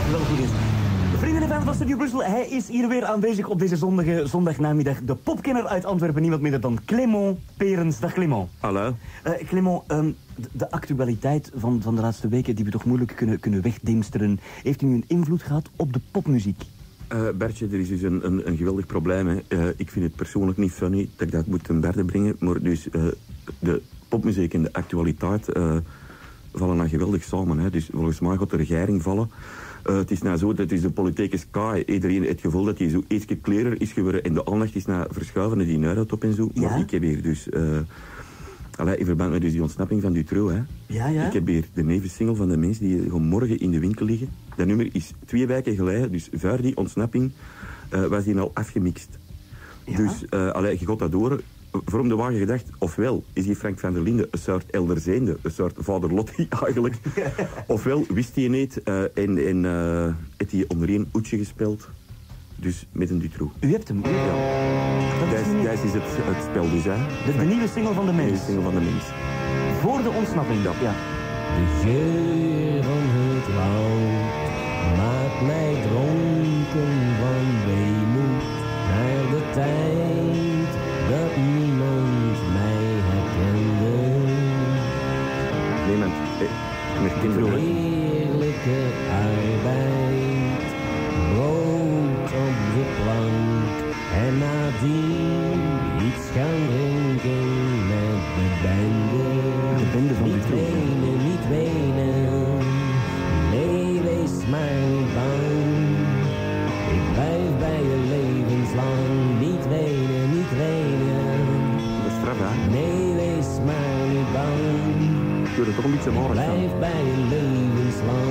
wel goed is. Vrienden en fans van Studio Brussel, hij is hier weer aanwezig op deze zondagnamiddag. De popkenner uit Antwerpen, niemand minder dan Clément Perens. Dag Clément. Hallo. Clément, de actualiteit van de laatste weken, die we toch moeilijk kunnen wegdimsteren, heeft u nu een invloed gehad op de popmuziek? Bertje, er is dus een geweldig probleem. Hè. Ik vind het persoonlijk niet funny dat ik dat moet ten berde brengen, maar dus de popmuziek en de actualiteit vallen dan geweldig samen. Hè. Dus volgens mij gaat de regering vallen. Het is nou zo, dat is de politieke sky. Iedereen heeft het gevoel dat hij zo iets klerer is geworden en de aandacht is naar verschuiven die Neurotop en zo. Maar ik heb hier dus... in verband met dus die ontsnapping van Dutroux, hè. Ja. Ik heb hier de nieuwe single van de mensen die gewoon morgen in de winkel liggen. Dat nummer is 2 weken geleden, dus voor die ontsnapping was die al afgemixt. Ja? Dus je gaat dat door. Waarom de wagen gedacht, ofwel is die Frank van der Linden een soort elderzeende, een soort vader Lottie eigenlijk. Ofwel wist hij niet en heeft hij onder één oetje gespeeld. Dus met een Dutroux. U hebt hem? Ja. Dat is het spel dus, hè. De nieuwe single van de mens. De nieuwe single van de mens. Voor de ontsnapping, ja. De geur van het woud maakt mij dronken van weemoed naar de tijd dat niemand mij herkende. Niemand herkende mij. Heerlijke arbeid, brood op de plank en nadien iets gaan drinken met de bende. De bende van Dutroux. Niet wenen, nee wees maar niet bang. Ik blijf bij je levenslang, niet wenen, niet wenen. Dat is straf, hè? Nee wees maar niet bang. Ik wil het toch een beetje mooi staan. Blijf bij je levenslang.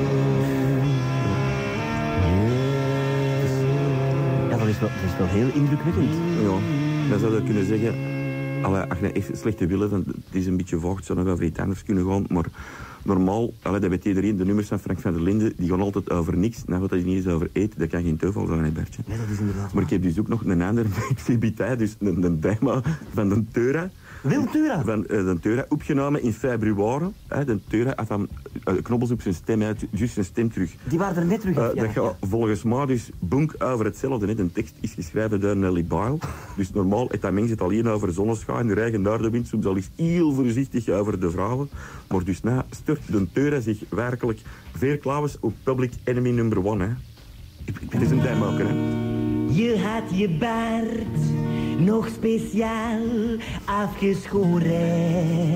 Ja, dat is wel heel indrukwekkend. Ja, dan zou je kunnen zeggen... als je echt slechte wil hebt, het is een beetje vocht, zou nog wel voor iets anders kunnen gaan, maar normaal, dat weet iedereen, de nummers van Frank van der Linden, die gaan altijd over niks. Nou gaat hij niet eens over eten, dat kan geen toeval zijn, hè, Bertje. Nee, dat is inderdaad. Maar ik heb dus ook nog een andere exhibiteit, dus een thema van de Teura. Wiltura? Van de Teura, opgenomen in februari. De Teura had dan knobbels op zijn stem uit, juist zijn stem terug. Die waren er net terug. Dat gaat volgens mij dus bonk over hetzelfde. Net. Een tekst is geschreven door Nelly Bile. Dus normaal heeft dat mens het alleen over zonneschijn, regen, naar de wind. Soms al eens heel voorzichtig over de vrouwen. Maar dus na stort de Teura zich werkelijk veel klauwens op Public Enemy number 1. Hè. Het is een tijdmaker, hè. Je had je baard nog speciaal afgeschoren.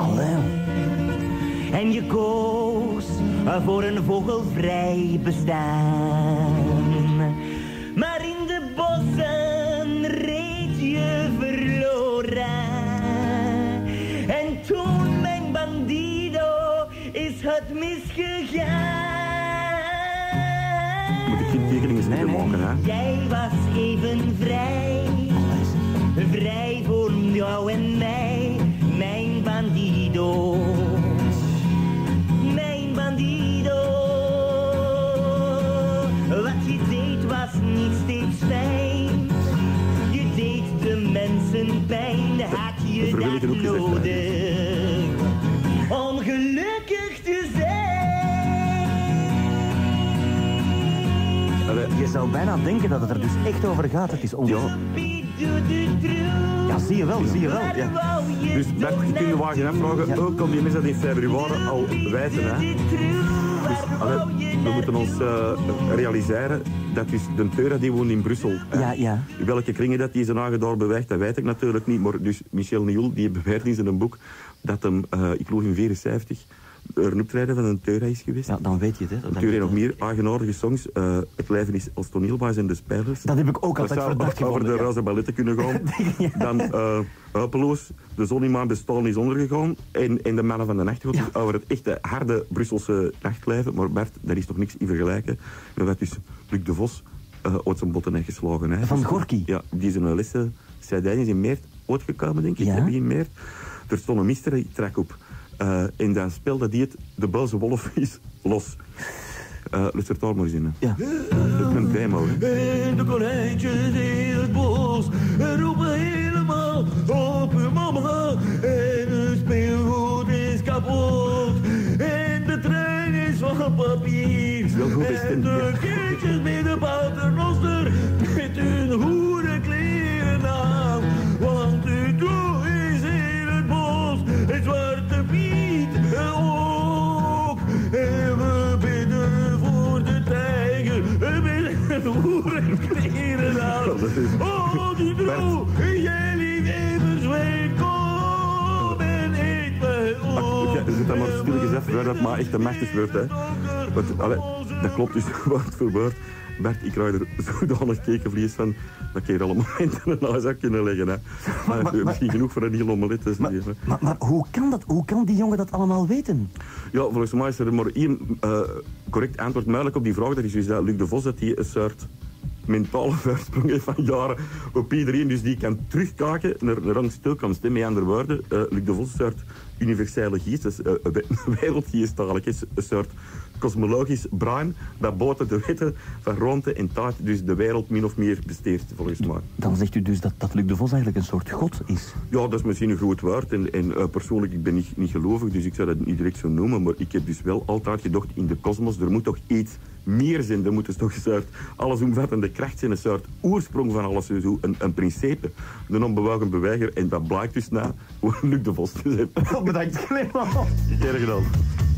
En je koos voor een vogelvrij bestaan. Maar in de bossen reed je verloren. En toen, mijn bandido, is het misgegaan. Moet ik geen tekeningen maken, hè? Jij was even vrij, vrij voor jou en mij, mijn bandido. Mijn bandido. Wat je deed was niet steeds fijn. Je deed de mensen pijn, had je dat nodig om gelukkig te zijn. Je zou bijna denken dat het er dus echt over gaat. Het is ongelooflijk. Ja, zie je wel. Ja. Dus dat kun je wagen afvragen. Ook al die mensen dat in februari al wijzen. Hè. Dus we moeten ons realiseren dat dus de Teura die woont in Brussel. Ja. In welke kringen dat die zijn aangedoor beweegt, dat weet ik natuurlijk niet. Maar dus Michel Nioul die beweert in zijn boek dat hem, ik geloof in 1974, een optreden van een Teura is geweest. Ja, dan weet je het. Hè. De Teura heeft nog meer eigenaardige songs. Het leven is als toneelbaas en de spelers. Dat heb ik ook altijd verdacht gevonden. Over de roze balletten kunnen gaan. Dan Hupeloos, de zon in mijn bestaan is ondergegaan. En de mannen van de nacht gaat over het echte harde Brusselse nachtleven. Maar Bert, daar is toch niks in vergelijken. En dat is Luc de Vos ooit zijn botten heeft geslagen. Hè. Van Gorky? Ja, die zijn lessen. Zij is in Meert ooit gekomen, denk ik. Ja? Begin Meert. Er stond een mystery track op. En dan speelde die het De Boze Wolf is los. Luister daar maar eens in. Ja. Dat is een demo, hè. En de konijntjes in het bos roepen helemaal op hun mama. En hun speelgoed is kapot. En de trein is van van papier. En de kindjes met de paternoster met hun hoerenkleren aan. Want u droeg is in het bos het Zwarte Piet ook. En we bidden voor de tijger met hun hoerenkleren aan. Oh, die droeg, jij lief even zweet, kom en eet mij op. Je zit daar maar stilletjes even waar dat maar echt een machtig wordt, hè. Dat klopt dus woord voor woord. Bert, ik krijg er zodanig kekenvlees van dat ik hier alle momenten een huis zou kunnen leggen. Hè. Misschien genoeg voor een heel omelet. Dus maar hoe kan dat? Hoe kan die jongen dat allemaal weten? Ja, volgens mij is er maar één correct antwoord mogelijk op die vraag. Dat is dus dat Luc de Vos dat hij een soort mentale voorsprong heeft van jaren op iedereen. Dus die kan terugkijken naar rangstilkomst. Met andere woorden, Luc de Vos is een soort universele geest. Dat is een wereldgeest eigenlijk. Een soort kosmologisch brein dat buiten de wetten van ruimte en tijd dus de wereld min of meer besteedt, volgens mij. Dan zegt u dus dat Luc de Vos eigenlijk een soort god is? Ja, dat is misschien een groot woord. En persoonlijk, ik ben niet gelovig, dus ik zou dat niet direct zo noemen. Maar ik heb dus wel altijd gedacht, in de kosmos, er moet toch iets meer zijn. Er moet dus toch een soort allesomvattende kracht zijn, een soort oorsprong van alles, zo, een principe. De onbewogen beweger. En dat blijkt dus na Luc de Vos te zijn. Bedankt, Clement. Erg gedaan.